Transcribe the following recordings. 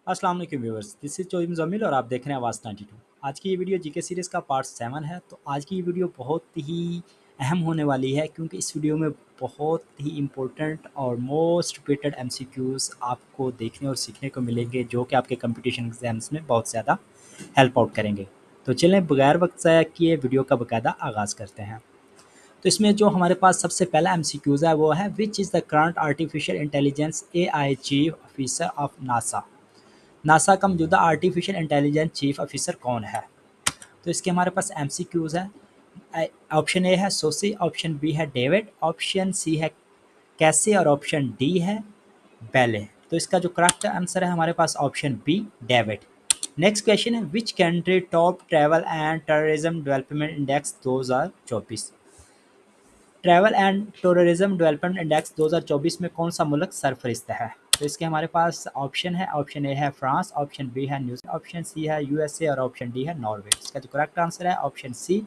अस्सलाम वालेकुम viewers, this is चोइम जमील और आप देख रहे हैं आवाज़ 92। आज की ये वीडियो जीके सीरीज़ का पार्ट 7 है। तो आज की ये वीडियो बहुत ही अहम होने वाली है क्योंकि इस वीडियो में बहुत ही इम्पोर्टेंट और मोस्ट रिपीटेड एमसीक्यूज़ आपको देखने और सीखने को मिलेंगे जो कि आपके कंपटीशन एग्जाम्स में बहुत ज़्यादा हेल्प आउट करेंगे। तो चलें बगैर वक्त ज़ाया किए वीडियो का बाकायदा आगाज़ करते हैं। तो इसमें जो हमारे पास सबसे पहला एमसीक्यूज़ है वो है which is the current artificial intelligence AI chief officer of NASA. NASA का मौजूदा आर्टिफिशियल इंटेलिजेंस चीफ ऑफिसर कौन है? तो इसके हमारे पास एमसीक्यूज़ है। ऑप्शन ए है सोसी, ऑप्शन बी है डेविड, ऑप्शन सी है कैसे और ऑप्शन डी है बेले। तो इसका जो करेक्ट आंसर है हमारे पास option B David. Next question है which country top travel and terrorism development index 2024। Travel and tourism development index 2024 में कौन सा मुल्क सरफरिस्त है? तो इसके हमारे पास ऑप्शन है, ऑप्शन ए है फ्रांस, ऑप्शन बी है न्यूजीलैंड, ऑप्शन सी है यूएसए और ऑप्शन डी है नॉर्वे। इसका जो करेक्ट आंसर है option C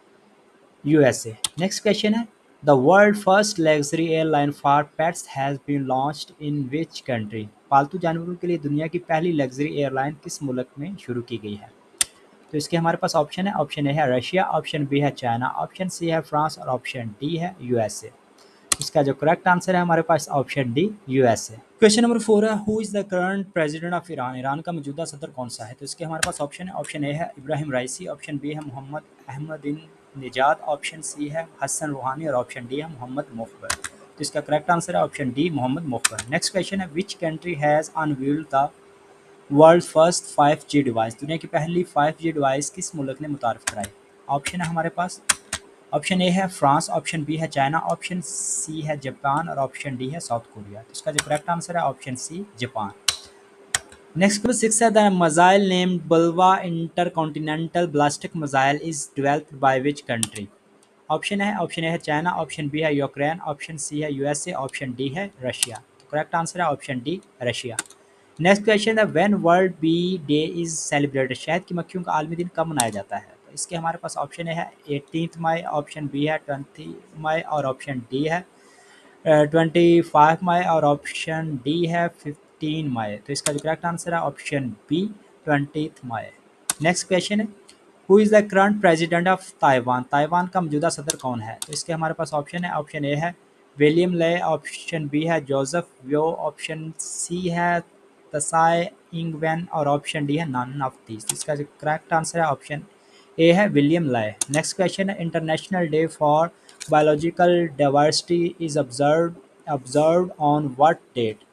USA. Next question है the world first luxury airline for pets has been launched in which country. पालतू जानवरों के लिए दुनिया की पहली लग्जरी एयरलाइन किस मुल्क में शुरू की गई है? तो इसके हमारे पास ऑप्शन है, ऑप्शन ए है रशिया, ऑप्शन बी है चाइना, ऑप्शन सी है फ्रांस और ऑप्शन डी है यूएसए। इसका जो करेक्ट आंसर है हमारे पास option D USA. Question number 4 है who is the current president of Iran. Iran का मौजूदा सदर कौन सा है? तो इसके हमारे पास ऑप्शन है, ऑप्शन ए है इब्राहिम राइसी, ऑप्शन बी है Mohammad Ahmadinejad, option C है हसन रूहानी और ऑप्शन डी है मोहम्मद मुखबर। तो इसका करेक्ट आंसर है option D Mohammad Mokhber. Next question है which country has unveiled the world first 5G device. दुनिया की पहली 5G डिवाइस किस मुल्क ने मुतारिफ कराई? ऑप्शन है हमारे पास, ऑप्शन ए है फ्रांस, ऑप्शन बी है चाइना, ऑप्शन सी है जापान और ऑप्शन डी है साउथ कोरिया। तो इसका जो करेक्ट आंसर है option C Japan. Next number 6 है the missile named Bulava intercontinental ballistic missile is developed by which country. Option A है चाइना, ऑप्शन बी है यूक्रेन, ऑप्शन सी है USA, option D है Russia. तो correct answer है option D Russia. Next question है when world bee day is celebrated. शहद की मक्खियों का आलमी दिन कब मनाया जाता है? तो इसके हमारे पास ऑप्शन ए है 18 मई, ऑप्शन बी है 20 मई और ऑप्शन डी है 25 मई और ऑप्शन डी है 15 मई। तो इसका जो करेक्ट आंसर है ऑप्शन बी 20 मई। नेक्स्ट क्वेश्चन है who is the current president of Taiwan. Taiwan का मौजूदा सदर कौन है? तो इसके हमारे पास ऑप्शन है, ऑप्शन ए है विलियम ले, ऑप्शन बी है जोसेफ व्यो, ऑप्शन सी है तसाई इंगवेन और ऑप्शन डी है नन ऑफ दीस। इसका जो करेक्ट आंसर है ऑप्शन ए है विलियम लाए। नेक्स्ट क्वेश्चन है international day for biological diversity is observed on what date.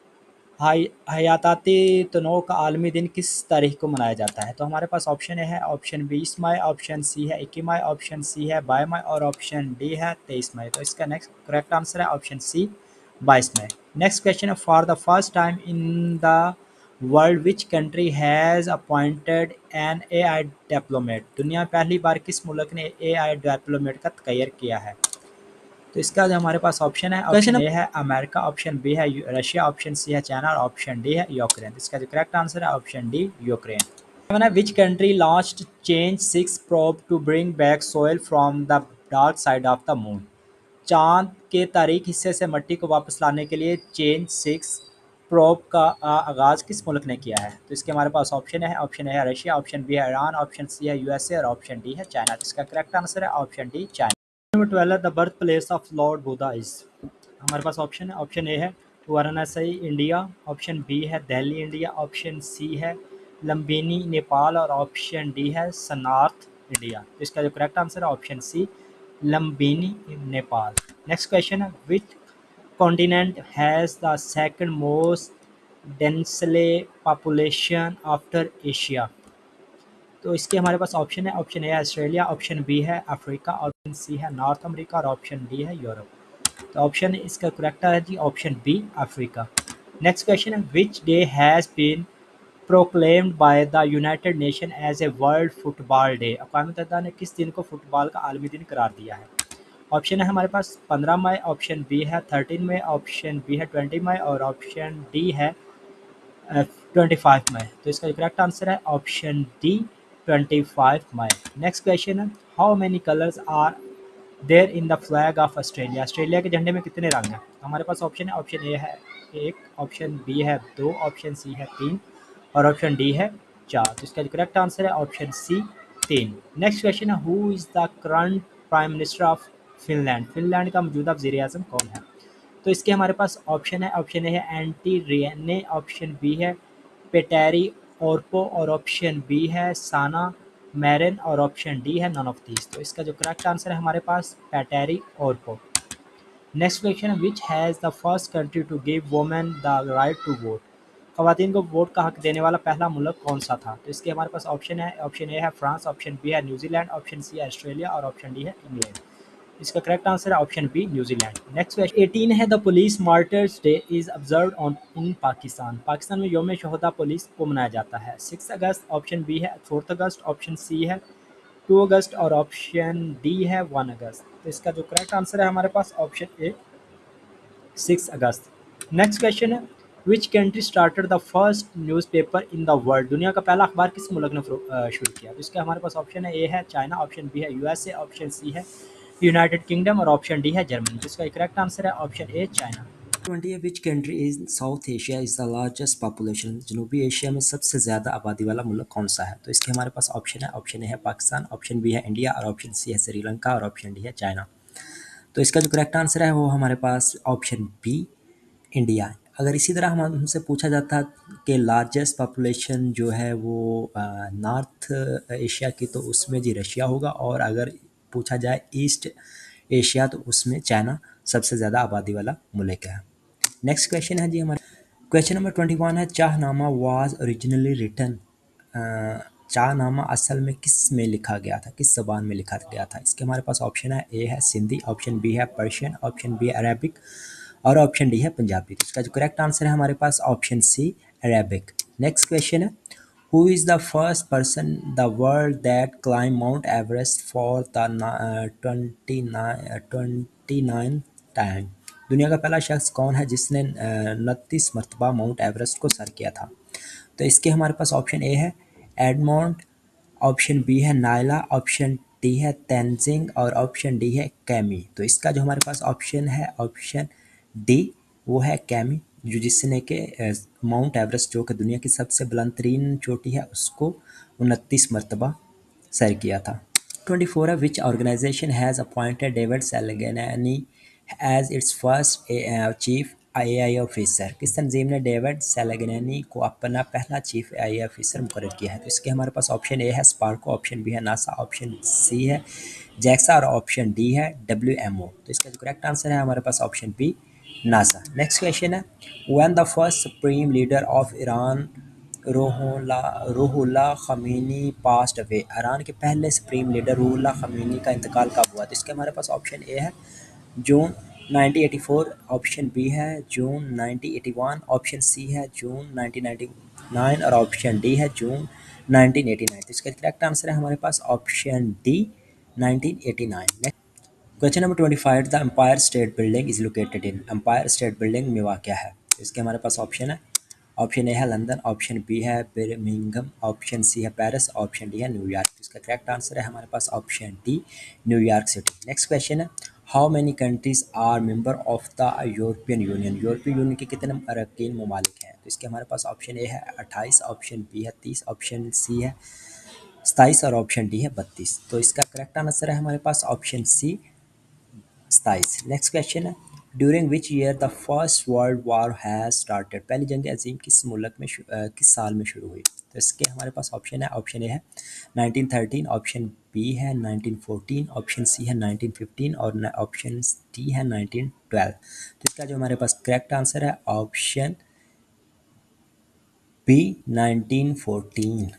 हयाताती तनों का आलमी दिन किस तारीख को मनाया जाता है? तो हमारे पास ऑप्शन ए है, ऑप्शन 20 मई, ऑप्शन सी है 21 मई, ऑप्शन सी है 22 मई और ऑप्शन डी है 23 मई। तो इसका नेक्स्ट करेक्ट आंसर है ऑप्शन सी 22 मई। नेक्स्ट क्वेश्चन है for the first time in the world which country has appointed an AI diplomat. दुनिया में पहली बार किस मुल्क ने एआई डिप्लोमेट का तैयार किया है? तो इसका जो हमारे पास ऑप्शन है, ऑप्शन ए है अमेरिका, ऑप्शन बी है रशिया, ऑप्शन सी है चाइना और ऑप्शन डी है यूक्रेन। इसका जो करेक्ट आंसर है option D Ukraine. Which country launched Chang'e 6 probe to bring back soil from the dark side of the moon. चांद के तारीख हिस्से से मिट्टी को वापस लाने के लिए चेंज 6 प्रोब का आगाज़ किस मुल्क ने किया है? तो इसके हमारे पास ऑप्शन है, ऑप्शन ए है रशिया, ऑप्शन बी है ईरान, ऑप्शन सी है यूएसए और ऑप्शन डी है चाइना। इसका करेक्ट आंसर है option D China. Number 12 the birth place of lord Buddha is. हमारे पास ऑप्शन है, ऑप्शन ए है वाराणसी इंडिया, ऑप्शन बी है दिल्ली इंडिया, ऑप्शन सी है लंबेनी नेपाल और ऑप्शन डी है सनार्थ इंडिया। तो इसका जो करेक्ट आंसर है option C Lumbini Nepal. Next question है which continent has the second most densely population after Asia. तो इसके हमारे पास ऑप्शन है, ऑप्शन ए है ऑस्ट्रेलिया, ऑप्शन बी है अफ्रीका, ऑप्शन सी है नॉर्थ अमेरिका और ऑप्शन डी है यूरोप। तो ऑप्शन इसका करेक्ट है जी option B Africa. Next question है which day has been proclaimed by the United Nation as a world football day. अक़वाम मुत्तहिदा ने किस दिन को फुटबॉल का आलमी दिन करार दिया है? ऑप्शन है हमारे पास 15 मई, ऑप्शन बी है 13 मई, ऑप्शन बी है 20 मई और ऑप्शन डी है 25 मई। तो इसका करेक्ट आंसर है ऑप्शन डी 25 मई। नेक्स्ट क्वेश्चन है how many colours are there in the flag of Australia. Australia के झंडे में कितने रंग हैं? हमारे पास ऑप्शन है, ऑप्शन ए है 1, ऑप्शन बी है 2, ऑप्शन सी है 3, और ऑप्शन डी है 4। तो इसका जो करेक्ट आंसर है ऑप्शन सी 3। नेक्स्ट क्वेश्चन है, who is the current prime minister of Finland? Finland का मौजूदा वज़ीर आज़म कौन है? तो इसके हमारे पास ऑप्शन है, ऑप्शन ए है एंटी रियने, ऑप्शन बी है पेटेरी ओरपो और ऑप्शन बी है साना मैरन और ऑप्शन डी है नन ऑफ दीज। तो इसका जो करेक्ट आंसर है हमारे पास पेटेरी ओरपो। नेक्स्ट क्वेश्चन है, which has the first country to give women the right to vote? खवातीन को वोट का हक देने वाला पहला मुल्क कौन सा था? तो इसके हमारे पास ऑप्शन है, ऑप्शन ए है फ्रांस, ऑप्शन बी है न्यूजीलैंड, ऑप्शन सी है ऑस्ट्रेलिया और ऑप्शन डी है इंग्लैंड। इसका करेक्ट आंसर है option B New Zealand. Next question 18 है, the police martyrs day is observed on in Pakistan. Pakistan में यौम शहदा पुलिस को मनाया जाता है 6 अगस्त, ऑप्शन बी है 4 अगस्त, ऑप्शन सी है 2 अगस्त और ऑप्शन डी है 1 अगस्त। तो इसका जो करेक्ट आंसर है हमारे पास ऑप्शन ए 6 अगस्त। नेक्स्ट क्वेश्चन है, which country started the first newspaper in the world? दुनिया का पहला अखबार किस मुल्क ने शुरू किया? तो इसका हमारे पास ऑप्शन है, ए है चाइना, ऑप्शन बी है यूएसए, ऑप्शन सी है यूनाइटेड किंगडम और ऑप्शन डी है जर्मनी। तो इसका करेक्ट आंसर है ऑप्शन ए चाइना। 20 है, which country in South Asia is the largest population? जनूबी एशिया में सबसे ज़्यादा आबादी वाला मुल्क कौन सा है? तो इसके हमारे पास ऑप्शन है, ऑप्शन ए है पाकिस्तान, ऑप्शन बी है इंडिया और ऑप्शन सी है श्रीलंका और ऑप्शन डी है चाइना। तो इसका जो करेक्ट आंसर है वो हमारे पास ऑप्शन बी इंडिया है। अगर इसी तरह हमसे पूछा जाता कि लार्जेस्ट पॉपुलेशन जो है वो नॉर्थ एशिया की, तो उसमें जी रशिया होगा, और अगर पूछा जाए ईस्ट एशिया तो उसमें चाइना सबसे ज़्यादा आबादी वाला मुल्क है। नेक्स्ट क्वेश्चन है जी हमारा क्वेश्चन नंबर 21 है, Chachnama was originally written. Chachnama असल में किस में लिखा गया था, किस ज़बान में लिखा गया था? इसके हमारे पास ऑप्शन है, ए है सिंधी, ऑप्शन बी है पर्शियन, ऑप्शन बी है अरेबिक और ऑप्शन डी है पंजाबी। तो इसका जो करेक्ट आंसर है हमारे पास option C Arabic. Next question है, who is the first person the world that climb Mount Everest for the 29 time? दुनिया का पहला शख्स कौन है जिसने 29 मरतबा माउंट एवरेस्ट को सर किया था? तो इसके हमारे पास ऑप्शन ए है एडमोंड, ऑप्शन बी है नायला, ऑप्शन डी है तेंजिंग और ऑप्शन डी है कैमी। तो इसका जो हमारे पास ऑप्शन है ऑप्शन डी वो है कैमी, जो जिसने के माउंट एवरेस्ट जो कि दुनिया की सबसे बुलंद तरीन चोटी है उसको 29 मरतबा सर किया था। 24 है, which organization has appointed David Salvagnini as its first chief AI officer? किस तंजीम ने डेविड सेलेगनी को अपना पहला चीफ आई ऑफिसर मुकर्रर किया है? तो इसके हमारे पास ऑप्शन ए है स्पार्को, ऑप्शन बी है नासा, ऑप्शन सी है जैक्सा और ऑप्शन डी है WMO। तो इसका जो करेक्ट आंसर है हमारे पास option B NASA. Next question है, when the first supreme leader of Iran Ruhollah Khomeini passed away? Iran के पहले सुप्रीम लीडर रूहुल्लाह ख़मीनी का इंतकाल कब हुआ? तो इसके हमारे पास ऑप्शन ए है जून 1984, ऑप्शन बी है जून 1981, ऑप्शन सी है जून 1999 और ऑप्शन डी है जून 1989। तो इसका करेक्ट आंसर है हमारे पास option D 1989। Question number 25, the Empire State Building is located in? Empire State Building में वाक़या है? इसके हमारे पास ऑप्शन है, ऑप्शन ए है लंदन, ऑप्शन बी है बर्मिंघम, ऑप्शन सी है पेरिस, ऑप्शन डी है न्यूयॉर्क। इसका करेक्ट आंसर है हमारे पास option D New York city. Next question है, how many countries are member of the European Union? European Union के कितने अरकान ममालिक हैं? तो इसके हमारे पास ऑप्शन ए है 28, ऑप्शन बी है 30, ऑप्शन सी है 27 और ऑप्शन डी है 32। तो इसका करेक्ट आंसर है हमारे पास ऑप्शन सी 27। नेक्स्ट क्वेश्चन है, during which year the first world war has started? पहली जंग अजीम किस मुल्क में किस साल में शुरू हुई? तो इसके हमारे पास ऑप्शन है, ऑप्शन ए है 1913, ऑप्शन बी है 1914, ऑप्शन सी है 1915 और ऑप्शन डी है 1912। तो इसका जो हमारे पास करेक्ट आंसर है ऑप्शन बी 1914।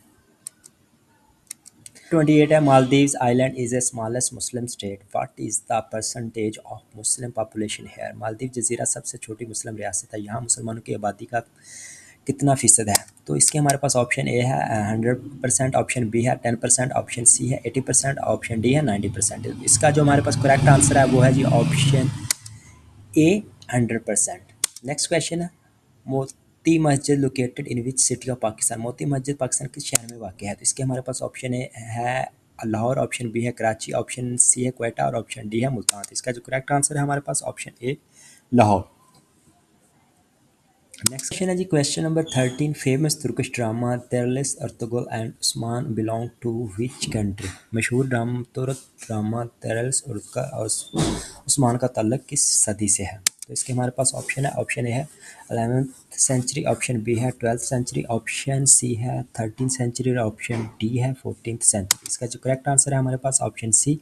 28 है, Maldives island is a smallest Muslim state, what is the percentage of Muslim population here? Maldives जजीरा सबसे छोटी मुस्लिम रियासत है, यहाँ मुसलमानों की आबादी का कितना फ़ीसद है? तो इसके हमारे पास ऑप्शन ए है 100%, ऑप्शन बी है 10%, ऑप्शन सी है 80%, ऑप्शन डी है 90%। इसका जो हमारे पास करेक्ट आंसर है वो है जी ऑप्शन ए 100%। नेक्स्ट क्वेश्चन है, Moti Masjid located in which city of Pakistan? Moti Masjid Pakistan किस शहर में वाक़ है? तो इसके हमारे पास ऑप्शन ए है लाहौर, ऑप्शन बी है कराची, ऑप्शन सी है क्वेटा और ऑप्शन डी है मुल्तान। इसका जो करेक्ट आंसर है हमारे पास option A Lahore. Next question है जी, question number 13। Famous Turkish drama Dirilis Ertugrul and Osman belong to which country? मशहूर ड्रामा तुर्क ड्रामा तेरलिस और उस्मान का ताल्लुक किस सदी से है? तो इसके हमारे पास ऑप्शन है। ऑप्शन ए है 11th सेंचुरी, ऑप्शन बी है 12th सेंचुरी, ऑप्शन सी है 13th सेंचुरी और ऑप्शन डी है 14th सेंचुरी। इसका जो करेक्ट आंसर है हमारे पास option C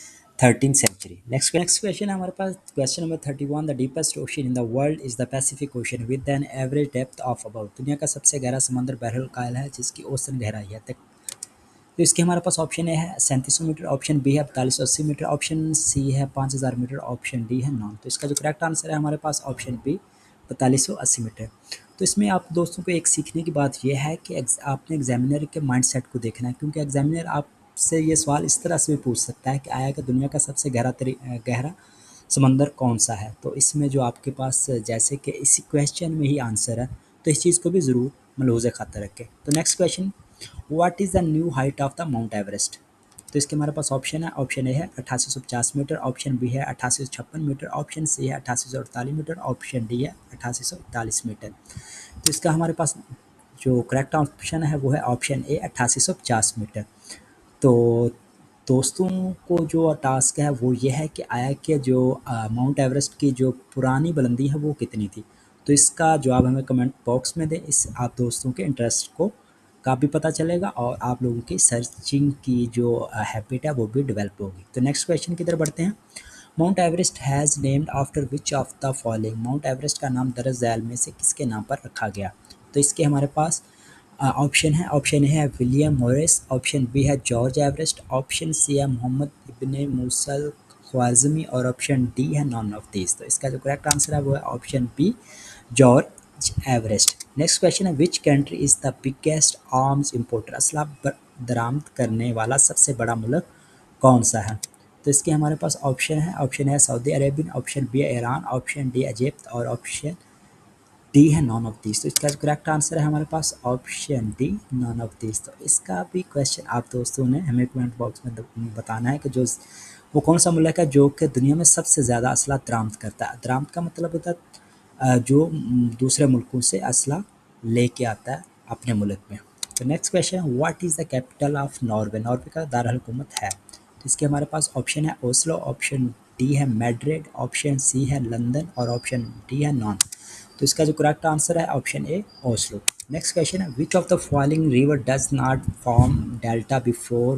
13th century. Next question है हमारे पास question number 31। The deepest ocean in the world is the Pacific Ocean with an average depth of about. दुनिया का सबसे गहरा समंदर बहरुल कायल है जिसकी औसतन गहराई है तक। तो इसके हमारे पास ऑप्शन ए है 3700 मीटर, ऑप्शन बी है 4280 मीटर, ऑप्शन सी है 5000 मीटर, ऑप्शन डी है 9। तो इसका जो करेक्ट आंसर है हमारे पास ऑप्शन बी 4280 मीटर। तो इसमें आप दोस्तों को एक सीखने की बात यह है कि आपने एग्जामिनर के माइंडसेट को देखना है, क्योंकि एग्जामिनर आपसे ये सवाल इस तरह से भी पूछ सकता है कि आया कि दुनिया का सबसे गहरा समंदर कौन सा है। तो इसमें जो आपके पास जैसे कि इसी क्वेश्चन में ही आंसर है, तो इस चीज़ को भी ज़रूर मलहूज़ खातर रखें। तो next question, what is the new height of the Mount Everest? तो इसके हमारे पास ऑप्शन है। ऑप्शन ए है 8850 मीटर, ऑप्शन बी है 8856 मीटर, ऑप्शन सी है 8848 मीटर, ऑप्शन डी है 8841 मीटर। तो इसका हमारे पास जो करेक्ट ऑप्शन है वो है ऑप्शन ए 8850 मीटर। तो दोस्तों को जो टास्क है वो ये है कि आया कि जो माउंट एवरेस्ट की जो पुरानी बुलंदी है वो कितनी थी। तो इसका जवाब हमें कमेंट बॉक्स में दें। इस आप दोस्तों के इंटरेस्ट को का भी पता चलेगा और आप लोगों की सर्चिंग की जो हैबिट है वो भी डेवलप होगी। तो नेक्स्ट क्वेश्चन की तरफ बढ़ते हैं। Mount Everest has named after which of the following? Mount Everest का नाम दरअसल झैल में से किसके नाम पर रखा गया? तो इसके हमारे पास ऑप्शन है। ऑप्शन ए है विलियम मॉरिस, ऑप्शन बी है जॉर्ज एवरेस्ट, ऑप्शन सी है मोहम्मद इब्ने मूसल ख्वारिज़मी और ऑप्शन डी है नॉन ऑफ दिस। तो इसका जो करेक्ट आंसर है वो है option B George Everest. Next question है which country is the biggest arms importer? असला दरामद करने वाला सबसे बड़ा मुल्क कौन सा है? तो इसके हमारे पास ऑप्शन है। ऑप्शन है सऊदी अरेबियन, ऑप्शन बी है ईरान, ऑप्शन डी इजिप्ट और ऑप्शन डी है नॉन ऑफ दिस। तो इसका जो करेक्ट आंसर है हमारे पास option D none of this. तो इसका भी क्वेश्चन आप दोस्तों ने हमें कमेंट बॉक्स में बताना है कि जो वो कौन सा मुल्क है जो कि दुनिया में सबसे ज़्यादा असला दरामद करता है। दरामद का मतलब होता है जो दूसरे मुल्कों से असला लेके आता है अपने मुल्क में। तो नेक्स्ट क्वेश्चन है what is the capital of Norway? Norway का दारकूमत है। तो इसके हमारे पास ऑप्शन है ओस्लो, ऑप्शन डी है मैड्रिड, ऑप्शन सी है लंदन और ऑप्शन डी है नॉन। तो इसका जो करेक्ट आंसर है option A Oslo. Next question है which of the following river does not form delta before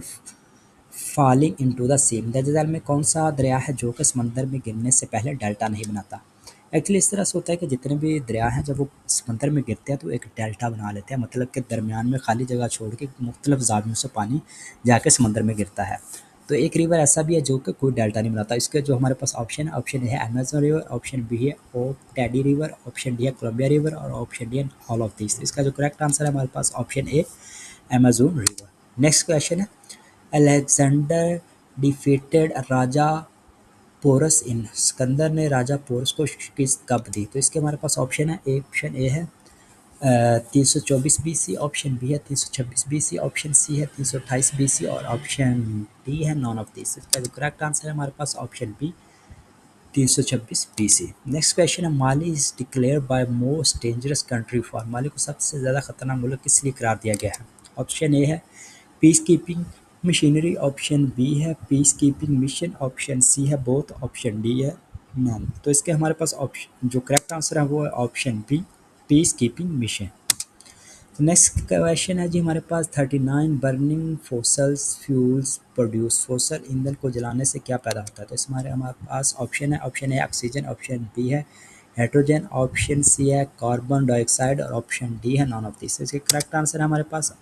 falling into the sea? दरअसल में कौन सा दरिया है जो कि समंदर में गिरने से पहले डेल्टा नहीं बनाता? एक्चुअली इस तरह से होता है कि जितने भी दरिया हैं जब वो समंदर में गिरते हैं तो एक डेल्टा बना लेते हैं, मतलब कि दरमियान में खाली जगह छोड़ के मुख्तलिफ जावियों से पानी जाके समंदर में गिरता है। तो एक रिवर ऐसा भी है जो कि कोई डेल्टा नहीं बनाता। इसके जो हमारे पास ऑप्शन है, ऑप्शन ए है अमेजन रिवर, ऑप्शन बी है O Teddy river, option D है कोलंबिया रिवर और ऑप्शन डी है ऑल ऑफ दिस। इसका जो करेक्ट आंसर है हमारे पास option A Amazon river. Next question है Alexander defeated Raja Porus in? Sikandar ने राजा पोरस को किस कब दी? तो इसके हमारे पास ऑप्शन है। ऑप्शन ए है 324 BC, ऑप्शन बी है 326 BC, ऑप्शन सी है 328 BC और ऑप्शन डी है नॉन ऑफ दिस। इसका जो करेक्ट आंसर है हमारे पास option B 326 BC। Next question है Mali is declare by most dangerous country for? Mali को सबसे ज़्यादा खतरनाक मुल्क किस लिए करार दिया गया है? ऑप्शन ए है peace keeping machinery, option B है peace keeping mission, option C है बोथ, ऑप्शन डी है नॉन। तो इसके हमारे पास ऑप्शन जो करेक्ट आंसर है वो है option B peace keeping mission. तो नेक्स्ट क्वेश्चन है जी हमारे पास 39 burning fossils fuels produce? Fossil ईंधन को जलाने से क्या पैदा होता है? तो इसमें हमारे पास ऑप्शन है। Option A oxygen, option B है हाइड्रोजन, ऑप्शन सी है कार्बन डाइऑक्साइड और ऑप्शन डी है नॉन ऑफ दिस। इसके करेक्ट आंसर है हमारे पास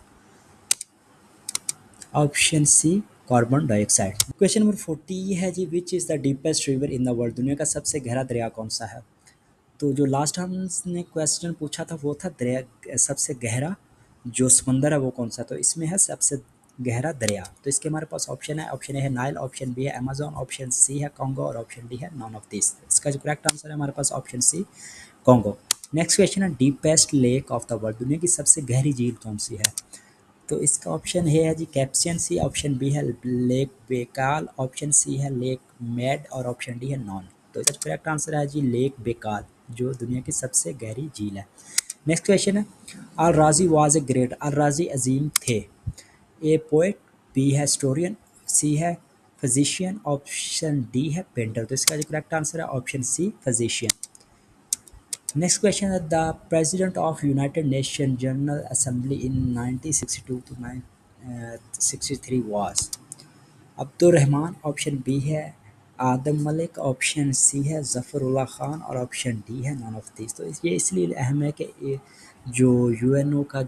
option C carbon dioxide. Question number 40 है जी which is the deepest river in the world? दुनिया का सबसे गहरा दरिया कौन सा है? तो जो लास्ट हमने क्वेश्चन पूछा था वो था दरिया सबसे गहरा जो समंदर है वो कौन सा? तो इसमें है सबसे गहरा दरिया। तो इसके हमारे पास ऑप्शन है। ऑप्शन ए है नाइल, ऑप्शन बी है अमेजोन, ऑप्शन सी है कॉन्गो और ऑप्शन डी है नॉन ऑफ दिस। इसका जो करेक्ट आंसर है हमारे पास option C Congo. Next question है deepest lake of the world? दुनिया की सबसे गहरी झील कौन सी है? तो इसका ऑप्शन है जी कैप्सियन सी, ऑप्शन बी है लेक बेकाल, ऑप्शन सी है लेक मेड और ऑप्शन डी है नॉन। तो इसका करेक्ट आंसर है जी लेक बेकाल। जो दुनिया की सबसे गहरी झील है। नेक्स्ट क्वेश्चन है, अल राजी was a great, Al Razi अजीम थे। ए पोएट, बी है हिस्टोरियन, सी है फिजिशियन, ऑप्शन डी है पेंटर। तो इसका जो करेक्ट आंसर है option C physician. Next question है, the president of United Nation General Assembly in 1962 to 1963 was Abdul Rahman, option B है आदम मलिक, ऑप्शन सी है ज़फ़रुल्लाह खान और ऑप्शन डी है नॉन ऑफ दिस। तो ये इसलिए अहम है कि जो यूएनओ का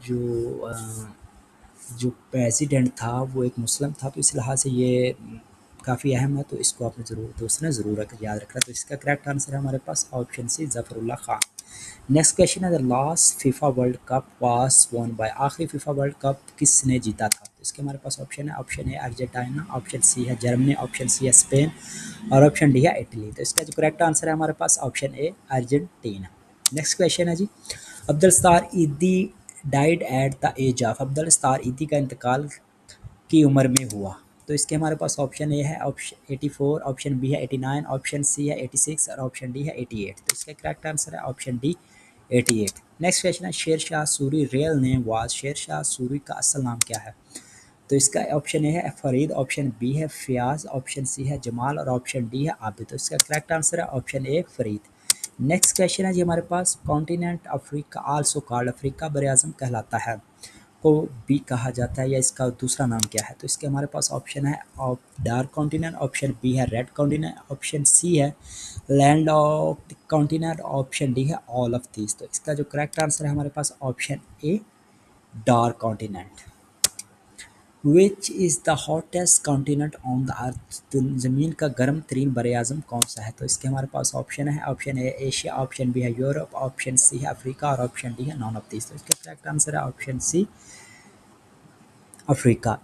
जो प्रेसिडेंट था वो एक मुस्लिम था, तो इस लिहाज से ये काफ़ी अहम है, तो इसको आपने ज़रूर दोस्तों ने ज़रूर याद रखना। तो इसका करेक्ट आंसर है हमारे पास option C Zafarullah Khan. Next question है, the last FIFA world cup was won by, आखिरी फीफा वर्ल्ड कप किसने जीता था? तो इसके हमारे पास ऑप्शन है, option A Argentina, option C है जर्मनी, ऑप्शन सी है स्पेन और ऑप्शन डी है इटली। तो इसका जो करेक्ट आंसर है हमारे पास option A Argentina. Next question है जी, Abdul Sattar Edhi died at the age of, Abdul Sattar Edhi का इंतकाल की उम्र में हुआ? तो इसके हमारे पास ऑप्शन ए है ऑप्शन 84, ऑप्शन बी है 89, ऑप्शन सी है 86 और ऑप्शन डी है 88। तो इसका करेक्ट आंसर है ऑप्शन डी 88। नेक्स्ट क्वेश्चन है, Sher Shah Suri real name was, Sher Shah Suri का असल नाम क्या है? तो इसका ऑप्शन ए है फरीद, ऑप्शन बी है फयाज, ऑप्शन सी है जमाल और ऑप्शन डी है आबिद। तो इसका करेक्ट आंसर है option A Farid. Next question है जी हमारे पास, continent Africa also called, Africa बर आज़म कहलाता है को भी कहा जाता है या इसका दूसरा नाम क्या है? तो इसके हमारे पास ऑप्शन है डार्क कॉन्टिनेंट, ऑप्शन बी है रेड कॉन्टिनेंट, ऑप्शन सी है land of continent, option D है ऑल ऑफ दीज। तो इसका जो करेक्ट आंसर है हमारे पास option A dark continent. Which is the hottest continent on the earth, तो ज़मीन का गर्म तरीन बरआज़म कौन सा है? तो इसके हमारे पास ऑप्शन है, option A Asia, option B है यूरोप, ऑप्शन सी है अफ्रीका और ऑप्शन डी है नॉन ऑफ दीज। तो इसका करेक्ट आंसर है ऑप्शन सी अफ्रीका।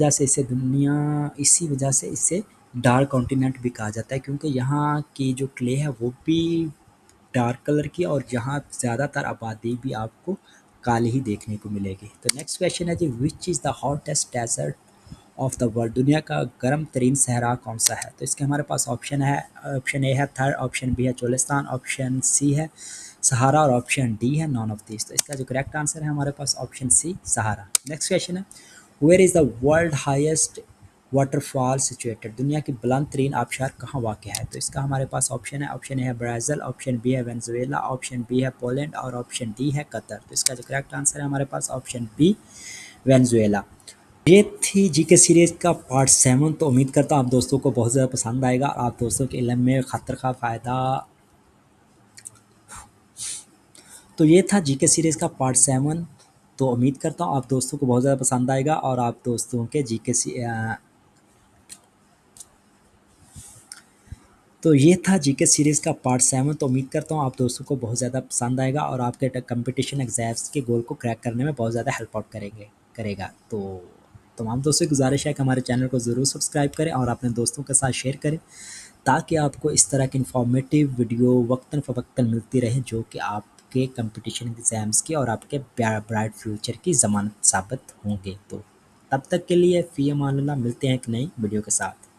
इसी वजह से इसे डार्क कॉन्टिनेंट भी कहा जाता है, क्योंकि यहाँ की जो क्ले है वो भी डार्क कलर की और यहाँ ज़्यादातर आबादी भी आपको काली ही देखने को मिलेगी। तो नेक्स्ट क्वेश्चन है जी, which is the hottest desert of the world, दुनिया का गर्म तरीन सहरा कौन सा है? तो इसके हमारे पास ऑप्शन है, ऑप्शन ए है थर, ऑप्शन बी है चोलिस्तान, ऑप्शन सी है सहारा और ऑप्शन डी है नॉन ऑफ दिस। तो इसका जो करेक्ट आंसर है हमारे पास option C Sahara. Next question है, where is the world highest waterfall situated, दुनिया की बुलंद तरीन आबशार कहाँ वाक़ है? तो इसका हमारे पास ऑप्शन है, ऑप्शन ए है ब्राज़ील, ऑप्शन बी है वेनेज़ुएला, ऑप्शन बी है पोलैंड और ऑप्शन डी है कतर। तो इसका जो करेक्ट आंसर है हमारे पास ऑप्शन बी वेनेज़ुएला। ये थी जीके सीरीज़ का पार्ट 7। तो उम्मीद करता हूँ आप दोस्तों को बहुत ज़्यादा पसंद आएगा, आप दोस्तों के इल्म में खतर का फ़ायदा। तो ये था जीके सीरीज़ का पार्ट 7। तो उम्मीद करता हूँ आप दोस्तों को बहुत ज़्यादा पसंद आएगा और आप दोस्तों के तो ये था जीके सीरीज़ का पार्ट 7। तो उम्मीद करता हूँ आप दोस्तों को बहुत ज़्यादा पसंद आएगा और आपके कंपटीशन एग्जाम्स के गोल को क्रैक करने में बहुत ज़्यादा हेल्प आउट करेगा। तो तमाम दोस्तों की गुजारिश है कि हमारे चैनल को ज़रूर सब्सक्राइब करें और अपने दोस्तों के साथ शेयर करें, ताकि आपको इस तरह की इन्फॉर्मेटिव वीडियो वक्तन फ़वक्तन मिलती रहे, जो कि आपके कंपटीशन एग्ज़ाम्स की और आपके ब्राइट फ्यूचर की ज़मानत साबित होंगे। तो तब तक के लिए फ़ी अमान अल्लाह, मिलते हैं एक नई वीडियो के साथ।